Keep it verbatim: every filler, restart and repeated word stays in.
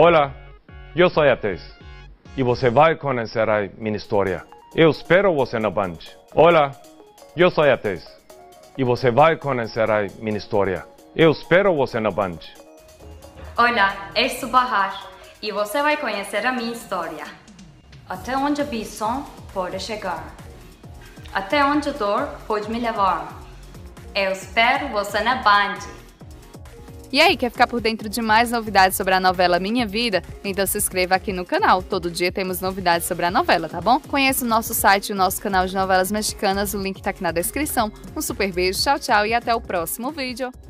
Olá, eu sou a Thaís e você vai conhecer a minha história. Eu espero você na Band. Olá, eu sou a Thaís e você vai conhecer a minha história. Eu espero você na Band. Olá, eu sou Bahar e você vai conhecer a minha história. Até onde a ambição pode chegar. Até onde a dor pode me levar. Eu espero você na Band. E aí, quer ficar por dentro de mais novidades sobre a novela Minha Vida? Então se inscreva aqui no canal. Todo dia temos novidades sobre a novela, tá bom? Conheça o nosso site e o nosso canal de novelas mexicanas. O link tá aqui na descrição. Um super beijo, tchau, tchau e até o próximo vídeo.